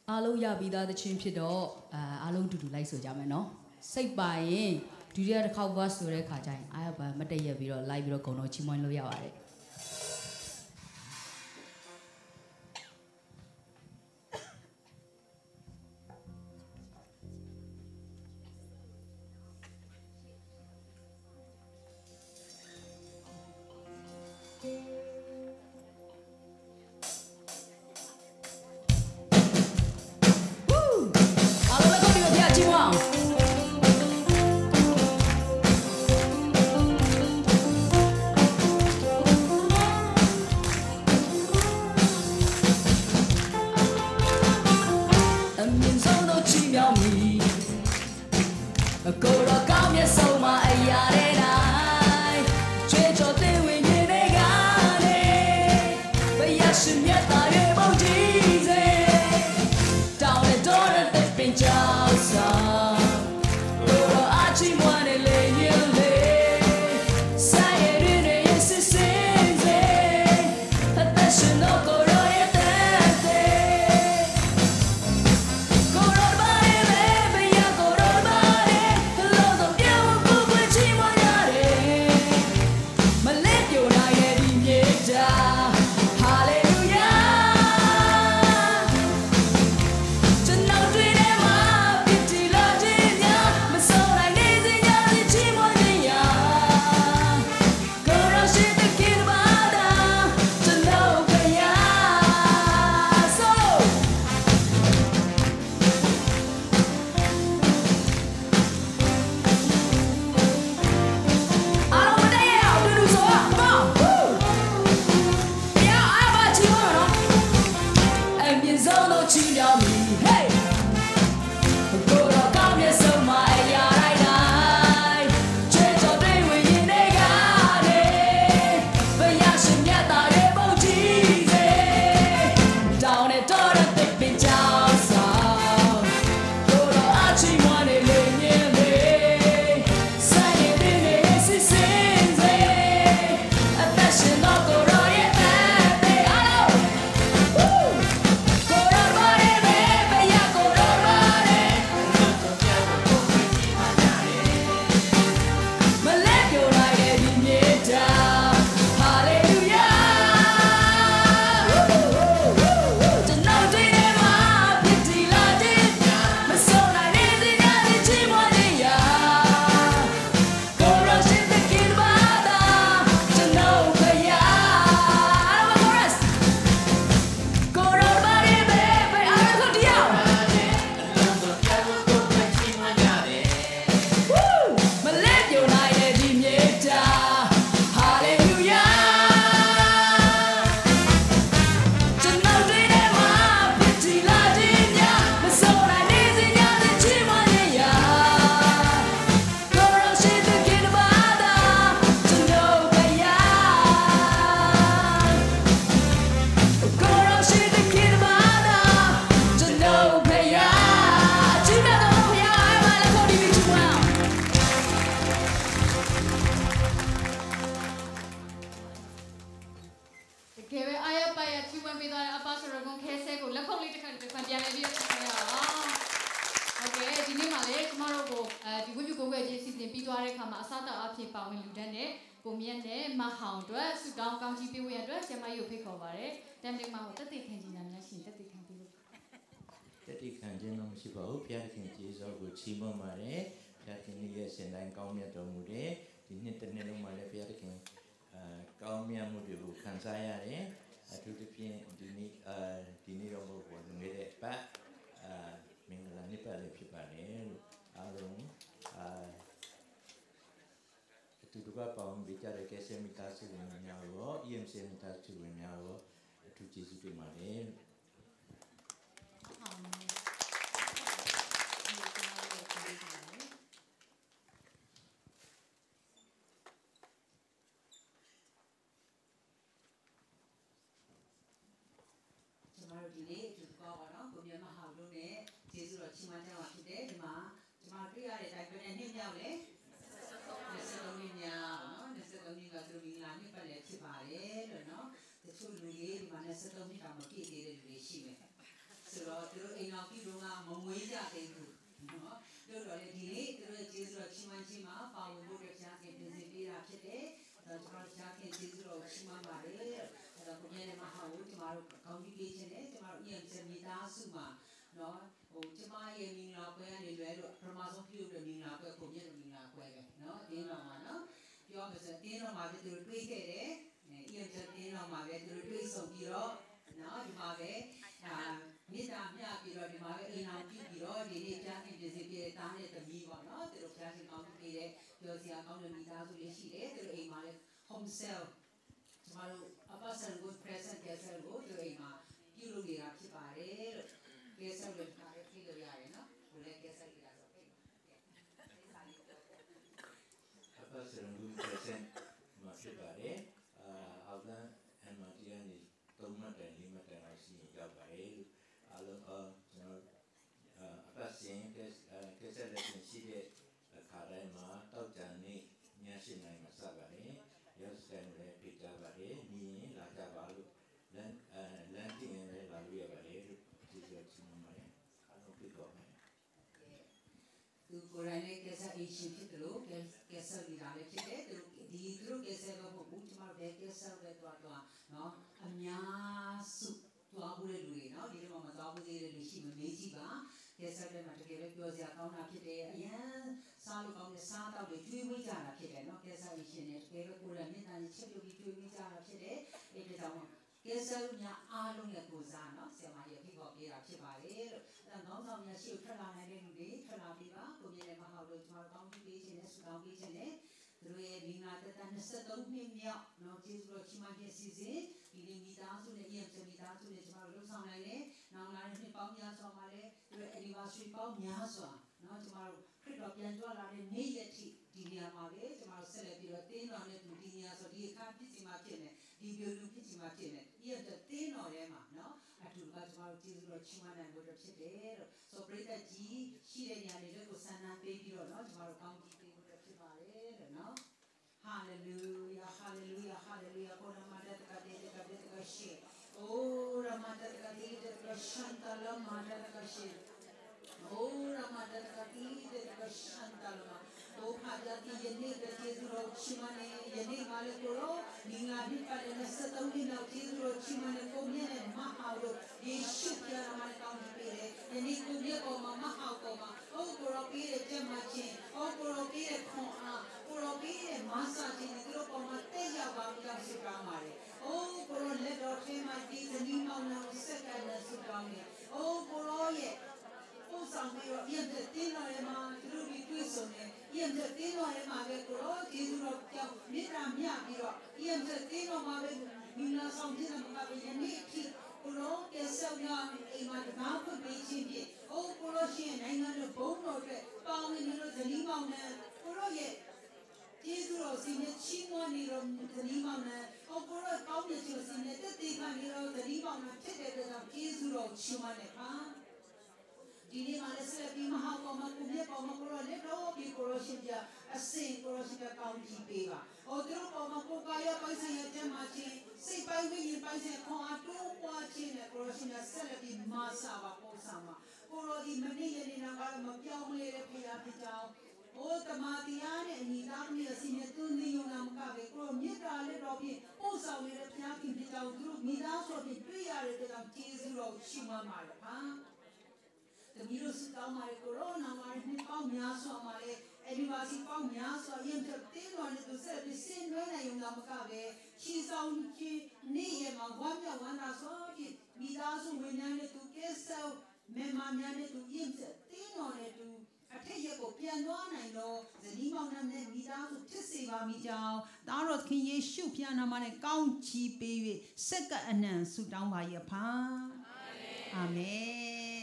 အားလုံးရပြီးသားသချင်းဖြစ်တော့အားလုံးတူတူလိုက်ဆိုကြမယ်နော်စိတ်ပါရင်ဒုတိယတစ်ခေါက် verse ဆိုတဲ့ခါကျရင်အားရပါမတည့်ရပြီးတော့ live ပြီးတော့ဂုဏ်တော်ချီးမွမ်းလို့ရပါတယ်ချီးမွမ်းပါတယ်ဘုရားခင်ရဲ့စင်တိုင်းကောင်းမြတ်တော်မူတဲ့ဒီနှစ်တစ်နှစ်လုံးမှာလည်းဘုရားခင်ကောင်းမြတ်မှုတွေကိုခံစားရတယ်အထူးသဖြင့်ဒီနေ့တော့မဟုတ်ဘူးငွေတဲ့ပတ်မင်္ဂလာနှစ်ပတ်လည်းဖြစ်ပါတယ်လို့အားလုံးအတူတူကပေါင်းပေးကြတဲ့ကဲဆယ်မိသားစုဝင်များရော EMC မိသားစုဝင်များရောအထူးကျေးဇူးတင်ပါတယ်ဆိုတော့သူတို့အိမ်တော်ပြီးတော့မမွေးကြသေးဘူးနော်တို့တော့လေဒီနေ့တို့ရဲ့ကျေးဇူးတော်ချီးမွမ်းခြင်းမှာပါဝင်ဖို့အတွက်ဘုရားခင်ပြင်ဆင်ပေးတာဖြစ်တယ်ကျွန်တော်ဘုရားခင်ကျေးဇူးတော်ချီးမွမ်းပါတယ်အဲ့တော့ကိုမြတ်နဲ့မဟာကိုကျွန်တော်တို့ကောင်းကြီးပေးခြင်းနဲ့ကျွန်တော်တို့ EMC မိသားစုမှာနော်ကျွန်မရဲ့မင်္ဂလာပွဲကနေလွယ်လို့ပထမဆုံးပြုလုပ်တဲ့မင်္ဂလာပွဲကိုမြတ်မင်္ဂလာပွဲပဲနော်အင်းတော်မှာနော်ပြောမယ်ဆိုအင်းတော်မှာပဲသူတို့တွေးခဲ့တယ်EMC အင်းတော်မှာပဲသူတို့တွေးဆုံပြီးတော့နော်ဒီမှာပဲမေတ္တာမျှပြီးတော့ဒီမှာပဲအိမ်အောင်ပြုပြီးတော့ဒီနေ့ဘုရားခင်ပြင်ဆင်ပေးတဲ့တားတဲ့သမီးပေါ့နော်သူတို့ဘုရားခင်ကောင်းပေးတဲ့ပြောစရာကောင်းတဲ့မိသားစုလေးရှိတယ်သူတို့အိမ်မှာလည်း home cell ကျွန်တော်တို့ a person good present care cell ကိုသူတို့အိမ်မှာပြုလုပ်နေတာဖြစ်ပါတယ်လို့ care cell ကိုထားရပြီးလို့ရတယ်နော်ကိုလည်း care cell ရဆိုပေးပါ a person good present မှာဖြစ်ပါတယ်အောက်ကအန်မတီကနေ3မှတ်တိုင်4မှတ်တိုင်လောက်ရှိရင်ရောက်ပါတယ်အားလုံးကျွန်တော်အပတ်စဉ်ကဆက်လက်ရှိတဲ့အခါတိုင်းမှာတောက်ကြံနေည8နာရီမှာစပါတယ်ရောက်စတဲ့လည်းပြကြပါတယ်မြင်ရင်လာကြပါလို့လမ်းတင်ရင်လည်းလာလို့ရပါတယ်လို့ဒီလိုချင်ပါတယ်အားလုံးပြတော့မယ်သူကိုယ်တိုင်လည်းကစားအရှင်ဖြစ်တယ်လို့ကစားရတာလည်းဖြစ်တယ်သူတို့ကစားတော့ဘူးကျွန်တော်တို့ကစားပဲတော့နော်အများစုသွားဘူးတဲ့လူတွေနော်ဒီလိုမှမသွားဘူးသေးတဲ့လူရှိမမေးကြည့်ပါကစားတဲ့မှာတကယ်ပဲပြောစရာကောင်းတာဖြစ်တယ်အရင်စားလို့ကောင်းတဲ့စားတော့တွေကျွေးမွေးကြတာဖြစ်တယ်နော်ကစားအရှင်နဲ့တကယ်ပဲကိုယ်တိုင်မျက်နှာကြီးချက်ပြုပြီးကျွေးမွေးကြတာဖြစ်တယ်အဲ့ဒါကြောင့်ကဲဆယ်လူများအားလုံးရဲ့ကိုစားနော်ဆရာမကြီးဖိတ်ခေါ်ပေးတာဖြစ်ပါတယ်လို့အဲတော့ခေါင်းဆောင်များရှိကိုထွက်လာနိုင်တဲ့လူတွေထွက်လာပြီးပါကိုမြင်တဲ့မဟာတို့ကျွန်တော်ကောင်းကြီးပေးခြင်းနဲ့ဆုတောင်းပေးခြင်းနဲ့သူတို့ရဲ့ဒီနာတတ23နှစ်မြောက်နော်ကျေးဇူးတော်ချီးမွမ်းခြင်းစီစဉ်ဒီနေ့မိသားစုနဲ့EMCမိသားစုနဲ့ကျွန်တော်တို့လှုပ်ဆောင်နိုင်တယ်နောက်လာတဲ့နှစ်ပေါင်းများစွာမှာလည်းသူတို့ anniversary ပေါင်းများစွာနော်ကျွန်တော်တို့ခရစ်တော်ပြန်ကြွလာတဲ့နေ့ရက်ထိဒီနေရာမှာပဲကျွန်တော်ဆက်လက်ပြီးတော့တင်းတော်နဲ့ဒီနေရာဆိုဒီအခါဖြစ်စီမှာဖြစ်နေဒီပြိုလူဖြစ်စီမှာဖြစ်နေဒီရတဲ့တင်းတော်ထဲမှာနော်အတူကကျွန်တော်ကျေးဇူးတော်ချီးမွမ်းနိုင်ဖို့ဖြစ်တယ်လို့ဆိုပရိသတ်ကြီးရှိတဲ့နေရာတွေလည်းကိုဆန္ဒပေးပြီးတော့နော်ကျွန်တော်ကောင်းကြီးပေးဖို့ဖြစ်ပါတယ်လို့နော် Hallelujah, hallelujah, hallelujah. Oh, Ramadaka, Dedeka, She. Oh, Ramadaka, Dedeka, Shantala, Madaka, She. Oh, Ramadaka, Dedeka, Shantala. Oh, Hadati, Yenika, Tizro, Chimane, Yenik Malakuro, Nina, and the Satamina, Tizro, Chimane, Komian, Mahao, Yeshuka, Ramadaka, Yenik, Mahakoma, oh, Koropi, Jamachi, oh, Koropi, Kona. Koropi massage ni kuro pamate ya bangka sukamare. Oh koro le dote mati ni mauna usaka na sukame. Oh koro ye. Oh sambil yang tertino ye ma kuro bitu sone. Yang tertino ye ma be kuro kiro kya mitra mia kiro. Yang tertino ma be mina sambil na ma be yani ki kuro kesau ya ima dapat beijing. Oh kuro sih naingan lo bono ke. Pau ni lo jadi mauna kuro ye. Israel sini China ni rom terima na, orang kau ni cuma sini terima ni rom terima na, cedek dalam Israel China ni kan. Jadi Malaysia di mahkamah kumia kau makro ni kau di korupsi dia, asyik korupsi dia kau jipe ba. Orang kau makro kaya paisa yang cuma macam, sepai ni paisa kau atu kau cina korupsi dia selalu masa ba kau sama. Korupsi mana yang ni nak kalau makiau mulai pihak pihak. Oh, tematiannya ini kami sini tu ni yang nama kami. Kalau mitra le robi, oh sahaja le penyakit kita untuk mitra sobi pria le dalam Israel cuma malu, ha? Temiru suka malu corona malu ni kau miasu malu, edivasi kau miasu, yang tertentu ane tu saya bisen mana yang nama kami. Kisah ni yang mawamnya wana sobi mitra so mana le tu kisah memangnya le tu yang tertentu ane tu. အထက်ရက်ကိုပြန်သွားနိုင်တော့ဇနီးမောင်နှံနဲ့မိသားစုဖြစ်စေပါမိကြောင်းသားတော်ခင်ယေရှုဖျားနာမနဲ့ကောင်းချီးပေး၍စက္ကအနံဆုတောင်းပါ၏အဖာအာမင်